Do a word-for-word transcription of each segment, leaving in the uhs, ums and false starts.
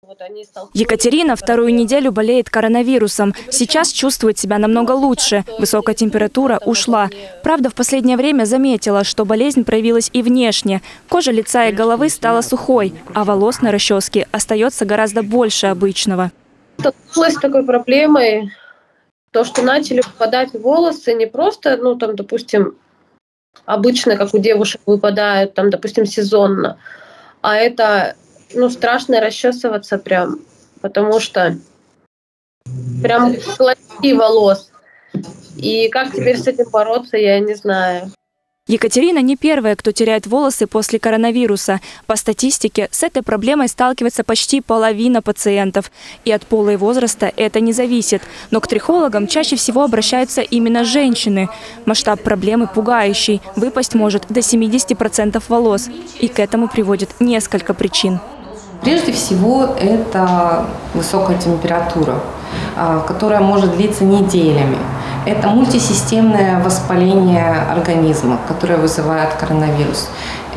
Екатерина вторую неделю болеет коронавирусом. Сейчас чувствует себя намного лучше. Высокая температура ушла. Правда, в последнее время заметила, что болезнь проявилась и внешне. Кожа лица и головы стала сухой, а волос на расческе остается гораздо больше обычного. Столкнулась с такой проблемой, то, что начали выпадать волосы не просто, ну там, допустим, обычно, как у девушек выпадают, там, допустим, сезонно, а это, ну, страшно расчесываться прям, потому что прям клочки волос. И как теперь с этим бороться, я не знаю. Екатерина не первая, кто теряет волосы после коронавируса. По статистике, с этой проблемой сталкивается почти половина пациентов. И от пола и возраста это не зависит. Но к трихологам чаще всего обращаются именно женщины. Масштаб проблемы пугающий. Выпасть может до семидесяти процентов волос. И к этому приводит несколько причин. Прежде всего, это высокая температура, которая может длиться неделями. Это мультисистемное воспаление организма, которое вызывает коронавирус.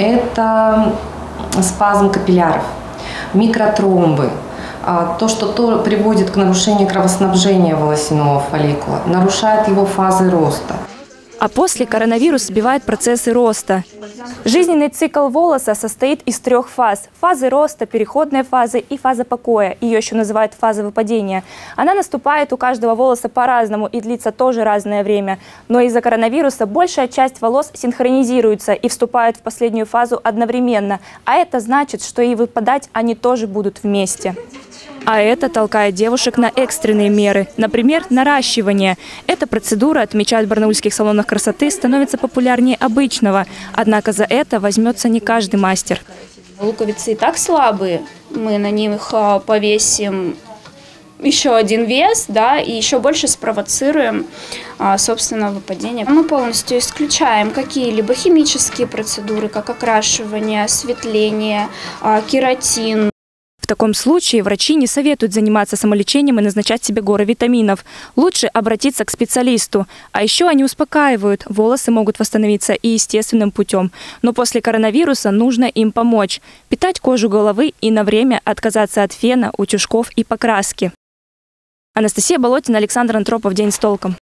Это спазм капилляров, микротромбы, то, что то приводит к нарушению кровоснабжения волосяного фолликула, нарушает его фазы роста. А после коронавирус сбивает процессы роста. Жизненный цикл волоса состоит из трех фаз. Фазы роста, переходной фазы и фаза покоя. Ее еще называют фаза выпадения. Она наступает у каждого волоса по-разному и длится тоже разное время. Но из-за коронавируса большая часть волос синхронизируется и вступает в последнюю фазу одновременно. А это значит, что и выпадать они тоже будут вместе. А это толкает девушек на экстренные меры. Например, наращивание. Эта процедура, отмечают в барнаульских салонах красоты, становится популярнее обычного. Однако за это возьмется не каждый мастер. Луковицы и так слабые. Мы на них повесим еще один вес, да, и еще больше спровоцируем, собственно, выпадение. Мы полностью исключаем какие-либо химические процедуры, как окрашивание, осветление, кератин. В таком случае врачи не советуют заниматься самолечением и назначать себе горы витаминов. Лучше обратиться к специалисту. А еще они успокаивают, волосы могут восстановиться и естественным путем. Но после коронавируса нужно им помочь. Питать кожу головы и на время отказаться от фена, утюжков и покраски. Анастасия Болотина, Александр Антропов. День с толком.